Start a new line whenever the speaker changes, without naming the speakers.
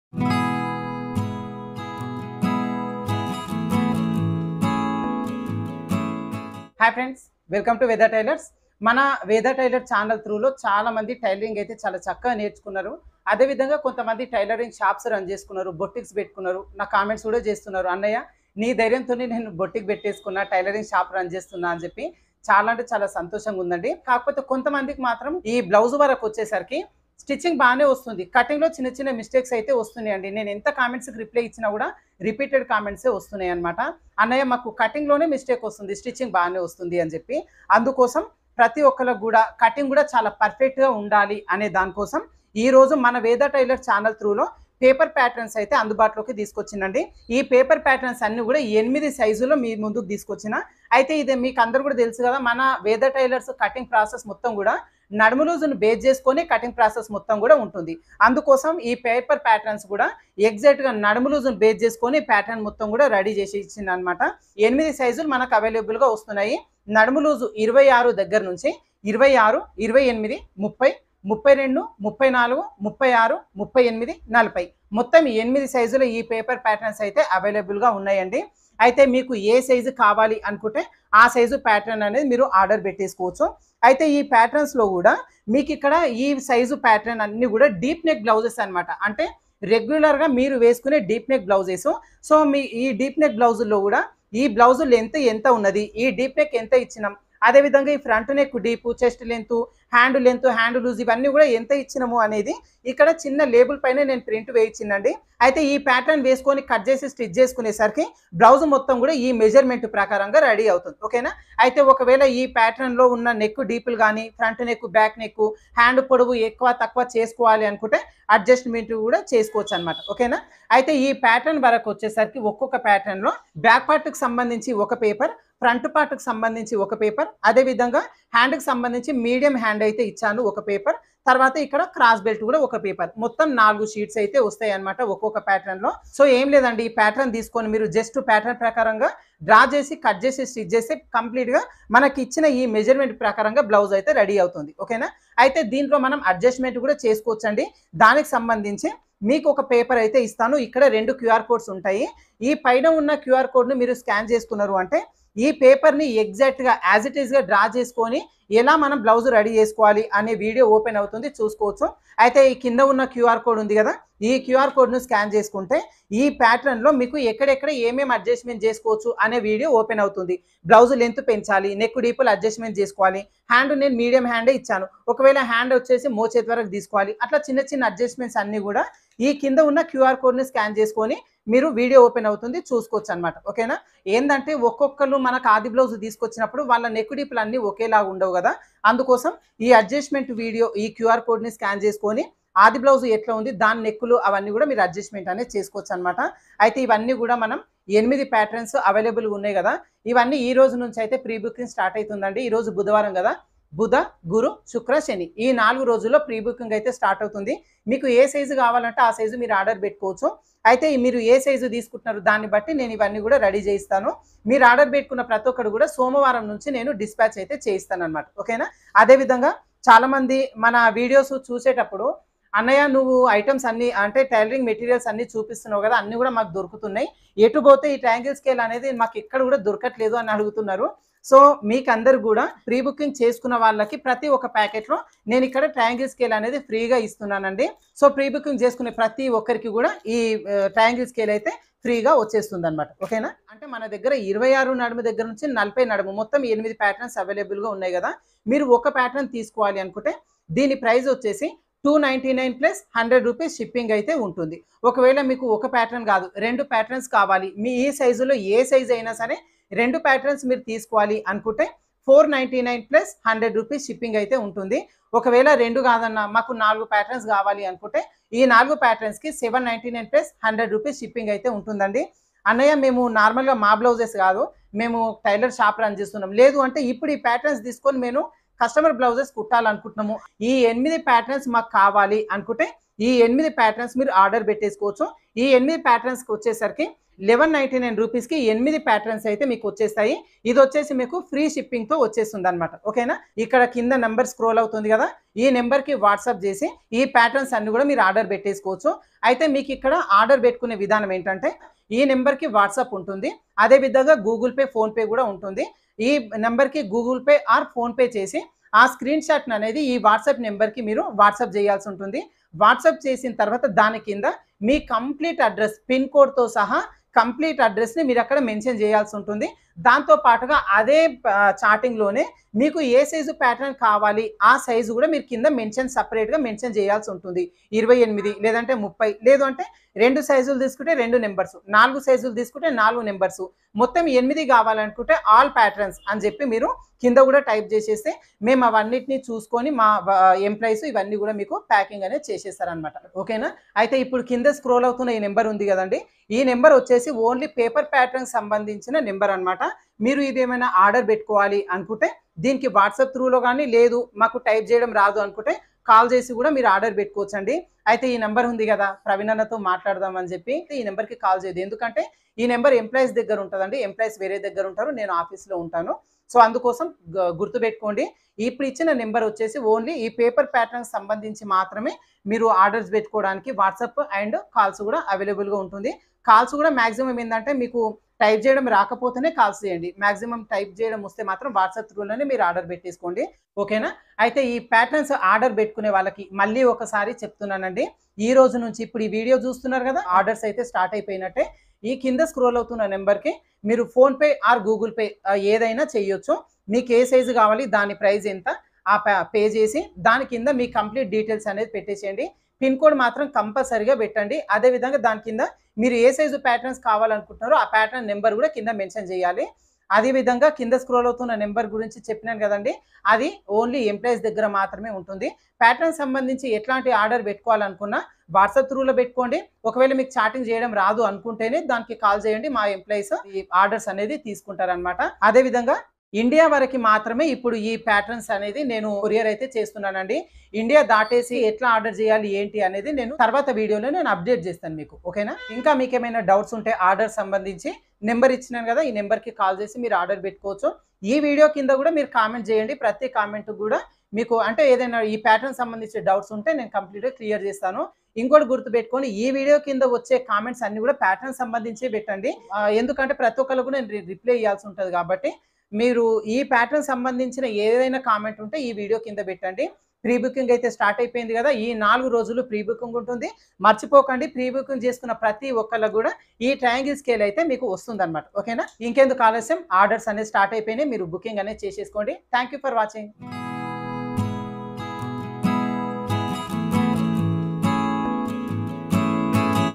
Hi friends, welcome to Veda tailors. మన Veda tailor channel త్రూలో చాలా మంది టైలరింగ్ అయితే చాలా చక్కగా నేర్చుకున్నారు. అదేవిధంగా కొంతమంది టైలరింగ్ షాప్స్ రన్ చేసుకున్నారు, బొట్టిక్స్ పెట్టుకున్నారు. నా కామెంట్స్ కూడా చేస్తున్నారు, అన్నయ్య నీ ధైర్యంతోనే నేను బొట్టిక్ పెట్టేసుకున్నా, టైలరింగ్ షాప్ రన్ చేస్తున్నా అని చెప్పి. చాలా అంటే చాలా సంతోషంగా ఉందండి. కాకపోతే కొంతమందికి మాత్రం ఈ బ్లౌజ్ వరకు వచ్చేసరికి స్టిచ్చింగ్ బాగానే వస్తుంది, కటింగ్లో చిన్న చిన్న మిస్టేక్స్ అయితే వస్తున్నాయండి. నేను ఎంత కామెంట్స్కి రిప్లై ఇచ్చినా కూడా రిపీటెడ్ కామెంట్సే వస్తున్నాయి అనమాట. అన్నయ్య మాకు కటింగ్లోనే మిస్టేక్ వస్తుంది, స్టిచ్చింగ్ బాగానే వస్తుంది అని చెప్పి. అందుకోసం ప్రతి ఒక్కరికి కూడా కటింగ్ కూడా చాలా పర్ఫెక్ట్గా ఉండాలి అనే దానికోసం ఈరోజు మన వేదా టైలర్ ఛానల్ త్రూలో పేపర్ ప్యాటర్న్స్ అయితే అందుబాటులోకి తీసుకొచ్చిందండి. ఈ పేపర్ ప్యాటర్న్స్ అన్ని కూడా 8 సైజులో మీ ముందుకు తీసుకొచ్చిన. అయితే ఇది మీకు అందరు కూడా తెలుసు కదా, మన వేదా టైలర్స్ కటింగ్ ప్రాసెస్ మొత్తం కూడా నడుము లూజును బేస్ చేసుకొని కటింగ్ ప్రాసెస్ మొత్తం కూడా ఉంటుంది. అందుకోసం ఈ పేపర్ ప్యాటర్న్స్ కూడా ఎగ్జాక్ట్గా నడుము లూజును బేస్ చేసుకొని ప్యాటర్న్ మొత్తం కూడా రెడీ చేసి ఇచ్చింది అనమాట. 8 సైజులు మనకు అవైలబుల్గా వస్తున్నాయి. నడుము లూజు 26 దగ్గర నుంచి 26, 28, 30, 32, 34, 36, 38, 40 మొత్తం 8 సైజుల ఈ పేపర్ ప్యాటర్న్స్ అయితే అవైలబుల్గా ఉన్నాయండి. అయితే మీకు ఏ సైజు కావాలి అనుకుంటే ఆ సైజు ప్యాటర్న్ అనేది మీరు ఆర్డర్ పెట్టేసుకోవచ్చు. అయితే ఈ ప్యాటర్న్స్లో కూడా మీకు ఇక్కడ ఈ సైజు ప్యాటర్న్ అన్ని కూడా డీప్ నెక్ బ్లౌజెస్ అనమాట. అంటే రెగ్యులర్గా మీరు వేసుకునే డీప్ నెక్ బ్లౌజెస్. సో మీ ఈ డీప్ నెక్ బ్లౌజుల్లో కూడా ఈ బ్లౌజు లెంత్ ఎంత ఉన్నది, ఈ డీప్ నెక్ ఎంత ఇచ్చినాం, అదేవిధంగా ఈ front neck deep, chest length, hand length, hand loose ఇవన్నీ కూడా ఎంత ఇచ్చినాము అనేది ఇక్కడ చిన్న లేబుల్ పైన నేను ప్రింట్ వేయించిందండి. అయితే ఈ ప్యాటర్న్ వేసుకొని కట్ చేసి స్టిచ్ చేసుకునేసరికి బ్లౌజ్ మొత్తం కూడా ఈ మెజర్మెంట్ ప్రకారంగా రెడీ అవుతుంది. ఓకేనా. అయితే ఒకవేళ ఈ ప్యాటర్న్లో ఉన్న నెక్ డీపులు కానీ, front neck, back neck, hand పొడవు ఎక్కువ తక్కువ చేసుకోవాలి అనుకుంటే అడ్జస్ట్మెంట్ కూడా చేసుకోవచ్చు అనమాట. ఓకేనా. అయితే ఈ ప్యాటర్న్ వరకు వచ్చేసరికి ఒక్కొక్క ప్యాటర్న్లో బ్యాక్ పార్ట్కి సంబంధించి ఒక పేపర్, ఫ్రంట్ పార్ట్కి సంబంధించి ఒక పేపర్, అదేవిధంగా హ్యాండ్కి సంబంధించి మీడియం హ్యాండ్ అయితే ఇచ్చాను ఒక పేపర్, తర్వాత ఇక్కడ క్రాస్ బెల్ట్ కూడా ఒక పేపర్, మొత్తం 4 షీట్స్ అయితే వస్తాయి అనమాట ఒక్కొక్క ప్యాటర్న్లో. సో ఏం లేదండి, ఈ ప్యాటర్న్ తీసుకొని మీరు జస్ట్ ప్యాటర్న్ ప్రకారంగా డ్రా చేసి కట్ చేసి స్టిచ్ చేసి కంప్లీట్గా మనకి ఇచ్చిన ఈ మెజర్మెంట్ ప్రకారంగా బ్లౌజ్ అయితే రెడీ అవుతుంది. ఓకేనా. అయితే దీంట్లో మనం అడ్జస్ట్మెంట్ కూడా చేసుకోవచ్చండి. దానికి సంబంధించి మీకు ఒక పేపర్ అయితే ఇస్తాను. ఇక్కడ 2 QR కోడ్స్ ఉంటాయి. ఈ పైన ఉన్న QR కోడ్ను మీరు స్కాన్ చేసుకున్నారు అంటే ఈ పేపర్ని ఎగ్జాక్ట్గా యాజ్ ఇట్ ఈస్గా డ్రా చేసుకొని ఎలా మనం బ్లౌజ్ రెడీ చేసుకోవాలి అనే వీడియో ఓపెన్ అవుతుంది, చూసుకోవచ్చు. అయితే ఈ కింద ఉన్న QR కోడ్ ఉంది కదా, ఈ QR కోడ్ను స్కాన్ చేసుకుంటే ఈ ప్యాటర్న్లో మీకు ఎక్కడెక్కడ ఏమేమి అడ్జస్ట్మెంట్ చేసుకోవచ్చు అనే వీడియో ఓపెన్ అవుతుంది. బ్లౌజ్ లెంత్ పెంచాలి, నెక్ డీపులు అడ్జస్ట్మెంట్ చేసుకోవాలి, హ్యాండ్ నేను మీడియం హ్యాండే ఇచ్చాను, ఒకవేళ హ్యాండ్ వచ్చేసి మోచేతి వరకు తీసుకోవాలి, అట్లా చిన్న చిన్న అడ్జస్ట్మెంట్స్ అన్నీ కూడా ఈ కింద ఉన్న QR కోడ్ని స్కాన్ చేసుకొని మీరు వీడియో ఓపెన్ అవుతుంది, చూసుకోవచ్చు అనమాట. ఓకేనా. ఏంటంటే ఒక్కొక్కరు మనకు ఆది బ్లౌజ్ తీసుకొచ్చినప్పుడు వాళ్ళ నెక్ డీపులు అన్నీ ఒకేలాగా ఉండవు కదా, అందుకోసం ఈ అడ్జస్ట్మెంట్ వీడియో ఈ QR కోడ్ని స్కాన్ చేసుకొని ఆది బ్లౌజ్ ఎట్లా ఉంది దాని నెక్కులు అవన్నీ కూడా మీరు అడ్జస్ట్మెంట్ అనేది చేసుకోవచ్చు అనమాట. అయితే ఇవన్నీ కూడా మనం 8 ప్యాటర్న్స్ అవైలబుల్గా ఉన్నాయి కదా, ఇవన్నీ ఈ రోజు నుంచి అయితే ప్రీ బుకింగ్ స్టార్ట్ అవుతుందండి. ఈరోజు బుధవారం కదా, బుధ, గురు, శుక్ర, శని ఈ 4 రోజుల్లో ప్రీ బుకింగ్ అయితే స్టార్ట్ అవుతుంది. మీకు ఏ సైజు కావాలంటే ఆ సైజు మీరు ఆర్డర్ పెట్టుకోవచ్చు. అయితే మీరు ఏ సైజు తీసుకుంటున్నారు దాన్ని బట్టి నేను ఇవన్నీ కూడా రెడీ చేయిస్తాను. మీరు ఆర్డర్ పెట్టుకున్న ప్రతి ఒక్కరు కూడా సోమవారం నుంచి నేను డిస్పాచ్ అయితే చేయిస్తాను అనమాట. ఓకేనా. అదేవిధంగా చాలామంది మన వీడియోస్ చూసేటప్పుడు అన్నయ్య నువ్వు ఐటమ్స్ అన్ని అంటే టైలరింగ్ మెటీరియల్స్ అన్ని చూపిస్తున్నావు కదా, అన్ని కూడా మాకు దొరుకుతున్నాయి, ఎటు పోతే ఈ ట్రయాంగిల్ స్కేల్ అనేది మాకు ఎక్కడ కూడా దొరకట్లేదు అని అడుగుతున్నారు. సో మీకు అందరు కూడా ప్రీ బుకింగ్ చేసుకున్న వాళ్ళకి ప్రతి ఒక్క ప్యాకెట్లో నేను ఇక్కడ ట్రయాంగిల్ స్కేల్ అనేది ఫ్రీగా ఇస్తున్నానండి. సో ప్రీ బుకింగ్ చేసుకునే ప్రతి ఒక్కరికి కూడా ఈ ట్రయాంగిల్ స్కేల్ అయితే ఫ్రీగా వచ్చేస్తుంది అనమాట. ఓకేనా. అంటే మన దగ్గర 26 నడుము దగ్గర నుంచి 40 నడుము మొత్తం 8 ప్యాటర్న్స్ అవైలబుల్గా ఉన్నాయి కదా. మీరు ఒక ప్యాటర్న్ తీసుకోవాలి అనుకుంటే దీని ప్రైస్ వచ్చేసి 299 ప్లస్ 100 రూపీస్ షిప్పింగ్ అయితే ఉంటుంది. ఒకవేళ మీకు ఒక ప్యాటర్న్ కాదు 2 ప్యాటర్న్స్ కావాలి, మీ ఈ సైజులో ఏ సైజు అయినా సరే 2 ప్యాటర్న్స్ మీరు తీసుకోవాలి అనుకుంటే 499 ప్లస్ 100 రూపీస్ షిప్పింగ్ అయితే ఉంటుంది. ఒకవేళ 2 కాదన్నా మాకు 4 ప్యాటర్న్స్ కావాలి అనుకుంటే ఈ 4 ప్యాటర్న్స్కి 799 ప్లస్ 100 రూపీస్ షిప్పింగ్ అయితే ఉంటుందండి. అన్నయ్య మేము నార్మల్గా మా బ్లౌజెస్ కాదు, మేము టైలర్ షాప్ రన్ చేస్తున్నాం, లేదు అంటే ఇప్పుడు ఈ ప్యాటర్న్స్ తీసుకొని మేము కస్టమర్ బ్లౌజెస్ కుట్టాలనుకుంటున్నాము, ఈ 8 ప్యాటర్న్స్ మాకు కావాలి అనుకుంటే ఈ 8 ప్యాటర్న్స్ మీరు ఆర్డర్ పెట్టేసుకోవచ్చు. ఈ 8 ప్యాటర్న్స్కి వచ్చేసరికి 1199 రూపీస్కి 8 ప్యాటర్న్స్ అయితే మీకు వచ్చేస్తాయి. ఇది వచ్చేసి మీకు ఫ్రీ షిప్పింగ్తో వచ్చేస్తుంది అనమాట. ఓకేనా, ఇక్కడ కింద నెంబర్ స్క్రోల్ అవుతుంది కదా, ఈ నెంబర్కి వాట్సాప్ చేసి ఈ ప్యాటర్న్స్ అన్ని కూడా మీరు ఆర్డర్ పెట్టేసుకోవచ్చు. అయితే మీకు ఇక్కడ ఆర్డర్ పెట్టుకునే విధానం ఏంటంటే ఈ నెంబర్కి వాట్సాప్ ఉంటుంది, అదేవిధంగా గూగుల్ పే ఫోన్పే కూడా ఉంటుంది. ఈ నెంబర్కి గూగుల్ పే ఆర్ ఫోన్పే చేసి ఆ స్క్రీన్ షాట్ అనేది ఈ వాట్సాప్ నెంబర్కి మీరు వాట్సాప్ చేయాల్సి ఉంటుంది. వాట్సాప్ చేసిన తర్వాత దాని కింద మీ కంప్లీట్ అడ్రస్ పిన్ కోడ్తో సహా కంప్లీట్ అడ్రస్ని మీరు అక్కడ మెన్షన్ చేయాల్సి ఉంటుంది. దాంతో పాటుగా అదే చాటింగ్లోనే మీకు ఏ సైజు ప్యాటర్న్ కావాలి ఆ సైజు కూడా మీరు కింద సపరేట్గా మెన్షన్ చేయాల్సి ఉంటుంది. 28 లేదంటే 30, లేదు అంటే 2 సైజులు తీసుకుంటే 2 నెంబర్స్, 4 సైజులు తీసుకుంటే 4 నెంబర్స్, మొత్తం 8 కావాలనుకుంటే ఆల్ ప్యాటర్న్స్ అని చెప్పి మీరు కింద కూడా టైప్ చేసేస్తే మేము అవన్నిటిని చూసుకొని మా ఎంప్లాయీస్ ఇవన్నీ కూడా మీకు ప్యాకింగ్ అనేది చేసేస్తారనమాట. ఓకేనా, అయితే ఇప్పుడు కింద స్క్రోల్ అవుతున్న ఈ నెంబర్ ఉంది కదండి, ఈ నెంబర్ వచ్చేసి ఓన్లీ పేపర్ ప్యాటర్న్ సంబంధించిన నెంబర్ అనమాట. మీరు ఇది ఏమైనా ఆర్డర్ పెట్టుకోవాలి అనుకుంటే దీనికి వాట్సాప్ త్రూలో కానీ, లేదు మాకు టైప్ చేయడం రాదు అనుకుంటే కాల్ చేసి కూడా మీరు ఆర్డర్ పెట్టుకోవచ్చండి. అయితే ఈ నెంబర్ ఉంది కదా, ప్రవీణ్ అన్నతో మాట్లాడదామని చెప్పి ఈ నెంబర్కి కాల్ చేయదు, ఎందుకంటే ఈ నెంబర్ ఎంప్లాయీస్ దగ్గర ఉంటుందండి. ఎంప్లాయీస్ వేరే దగ్గర ఉంటారు, నేను ఆఫీస్లో ఉంటాను. సో అందుకోసం గుర్తుపెట్టుకోండి, ఇప్పుడు ఇచ్చిన నెంబర్ వచ్చేసి ఓన్లీ ఈ పేపర్ ప్యాటర్న్ సంబంధించి మాత్రమే మీరు ఆర్డర్స్ పెట్టుకోవడానికి వాట్సాప్ అండ్ కాల్స్ కూడా అవైలబుల్గా ఉంటుంది. కాల్స్ కూడా మ్యాక్సిమం ఏంటంటే మీకు టైప్ చేయడం రాకపోతేనే కాల్స్ చేయండి, మ్యాక్సిమం టైప్ చేయడం వస్తే మాత్రం వాట్సాప్ త్రూలోనే మీరు ఆర్డర్ పెట్టేసుకోండి. ఓకేనా, అయితే ఈ ప్యాటర్న్స్ ఆర్డర్ పెట్టుకునే వాళ్ళకి మళ్ళీ ఒకసారి చెప్తున్నానండి, ఈ రోజు నుంచి ఇప్పుడు ఈ వీడియో చూస్తున్నారు కదా, ఆర్డర్స్ అయితే స్టార్ట్ అయిపోయినట్టే. ఈ కింద స్క్రోల్ అవుతున్న నెంబర్కి మీరు ఫోన్పే ఆర్ గూగుల్ పే ఏదైనా చేయొచ్చు. మీకు ఏ సైజు కావాలి, దాని ప్రైస్ ఎంత ఆ పే చేసి దాని కింద మీ కంప్లీట్ డీటెయిల్స్ అనేది పెట్టేసేయండి. పిన్ కోడ్ మాత్రం కంపల్సరీగా పెట్టండి. అదేవిధంగా దాని కింద మీరు ఏ సైజు ప్యాటర్న్స్ కావాలనుకుంటున్నారో ఆ ప్యాటర్న్ నెంబర్ కూడా కింద మెన్షన్ చేయాలి. అదేవిధంగా కింద స్క్రోల్ అవుతున్న నెంబర్ గురించి చెప్పినాను కదండి, అది ఓన్లీ ఎంప్లాయీస్ దగ్గర మాత్రమే ఉంటుంది. ప్యాటర్న్ సంబంధించి ఎట్లాంటి ఆర్డర్ పెట్టుకోవాలనుకున్నా వాట్సాప్ త్రూలో పెట్టుకోండి. ఒకవేళ మీకు చాటింగ్ చేయడం రాదు అనుకుంటేనే దానికి కాల్ చేయండి, మా ఎంప్లాయీస్ ఈ ఆర్డర్స్ అనేది తీసుకుంటారనమాట. అదేవిధంగా ఇండియా వరకు మాత్రమే ఇప్పుడు ఈ ప్యాటర్న్స్ అనేది నేను కొరియర్ అయితే చేస్తున్నానండి. ఇండియా దాటేసి ఎట్లా ఆర్డర్ చేయాలి ఏంటి అనేది నేను తర్వాత వీడియోలో నేను అప్డేట్ చేస్తాను మీకు. ఓకేనా, ఇంకా మీకు ఏమైనా డౌట్స్ ఉంటే ఆర్డర్ సంబంధించి నెంబర్ ఇచ్చినాను కదా, ఈ నెంబర్కి కాల్ చేసి మీరు ఆర్డర్ పెట్టుకోవచ్చు. ఈ వీడియో కింద కూడా మీరు కామెంట్ చేయండి, ప్రతి కామెంట్ కూడా మీకు అంటే ఏదైనా ఈ ప్యాటర్న్ సంబంధించిన డౌట్స్ ఉంటే నేను కంప్లీట్గా క్లియర్ చేస్తాను. ఇంకోటి గుర్తుపెట్టుకొని, ఈ వీడియో కింద వచ్చే కామెంట్స్ అన్ని కూడా ప్యాటర్న్ సంబంధించి పెట్టండి, ఎందుకంటే ప్రతి ఒక్కరు కూడా నేను రిప్లై ఇవ్వాల్సి ఉంటుంది. కాబట్టి మీరు ఈ ప్యాటర్న్ సంబంధించిన ఏదైనా కామెంట్ ఉంటే ఈ వీడియో కింద పెట్టండి. ప్రీ బుకింగ్ అయితే స్టార్ట్ అయిపోయింది కదా, ఈ 4 రోజులు ప్రీ బుకింగ్ ఉంటుంది, మర్చిపోకండి. ప్రీ బుకింగ్ చేసుకున్న ప్రతి ఒక్కళ్ళకు కూడా ఈ ట్రయాంగిల్ స్కేల్ అయితే మీకు వస్తుంది అనమాట. ఓకేనా, ఇంకెందుకు ఆలస్యం, ఆర్డర్స్ అనేది స్టార్ట్ అయిపోయినాయి, మీరు బుకింగ్ అనేది చేసేసుకోండి. Thank you for watching.